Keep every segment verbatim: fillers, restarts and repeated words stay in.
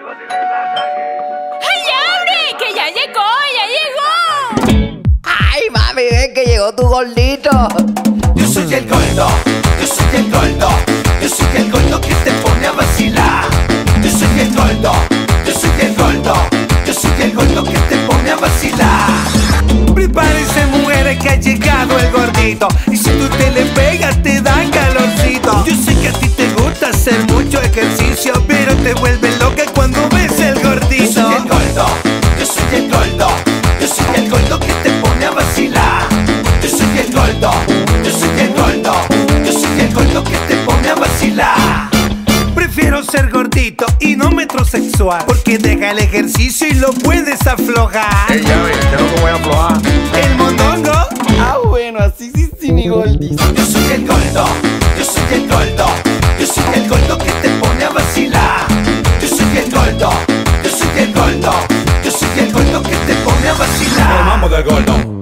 ¡Ay, abre! ¡Que ya llegó! ¡Ya llegó! ¡Ay, mami, ven que llegó tu gordito! Yo soy el gordo, yo soy el gordo, yo soy el gordo que te pone a vacilar. Yo soy el gordo, yo soy el gordo, yo soy el gordo que te pone a vacilar. Prepárense, mujeres, que ha llegado el gordito, y si tú te le pegas te dan calorcito. Yo sé que a ti te gusta hacer mucho ejercicio, pero te vuelve loca cuando ves el gordito. Yo soy el gordo, yo soy el gordo, yo soy el gordo que te pone a vacilar. Yo soy el gordo, yo soy el gordo, yo soy el gordo que te pone a vacilar. Prefiero ser gordito y no metrosexual, porque deja el ejercicio y lo puedes aflojar. Ey, ya ve, que no te voy a aflojar. El mondongo. Ah, bueno, así sí, sí, mi gordito. Yo soy el gordo, yo soy el gordo, yo soy el gordo que te pone a vacilar. Yo soy el gordo, yo soy el gordo, yo soy el gordo que te pone a vacilar. El mambo del gordo.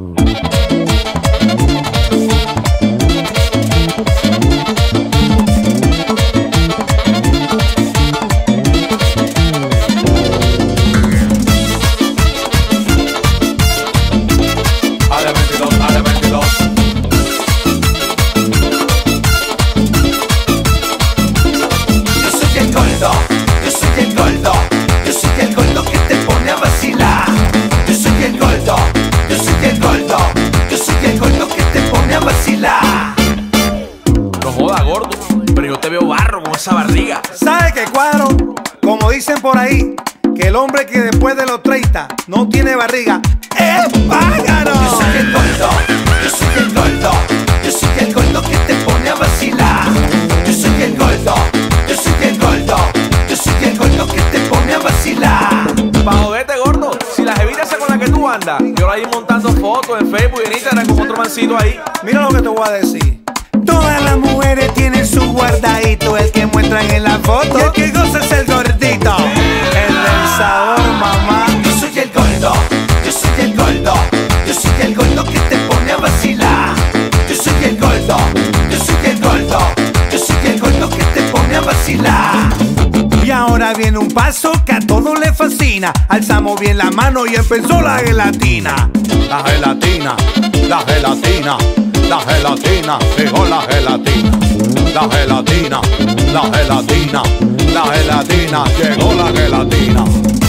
Esa barriga. ¿Sabe qué, cuadro? Como dicen por ahí, que el hombre que después de los treinta no tiene barriga es pájaro. Yo soy el gordo, yo soy el gordo, yo soy el gordo que te pone a vacilar. Yo soy el gordo, yo soy el gordo, yo soy el gordo que te pone a vacilar. Pa' joderte, gordo, si la jevita esa con la que tú andas, yo la vi montando fotos en Facebook y en Instagram con otro mancito ahí. Mira lo que te voy a decir. Todas las mujeres tienen su guardadito, el que muestran en la foto, y el que goza es el gordito, el del sabor, mamá. Yo soy el gordo, yo soy el gordo, yo soy el gordo que te pone a vacilar. Yo soy el gordo, yo soy el gordo, yo soy el gordo que te pone a vacilar. Y ahora viene un paso que a todos les fascina. Alzamos bien la mano y empezó la gelatina. La gelatina, la gelatina, la gelatina, llegó la gelatina. La gelatina, la gelatina, la gelatina, llegó la gelatina.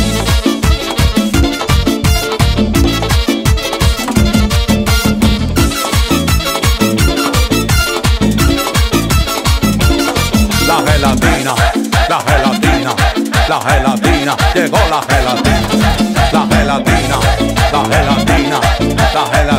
La gelatina, la gelatina, la gelatina, llegó la gelatina. La gelatina, la gelatina, la gelatina.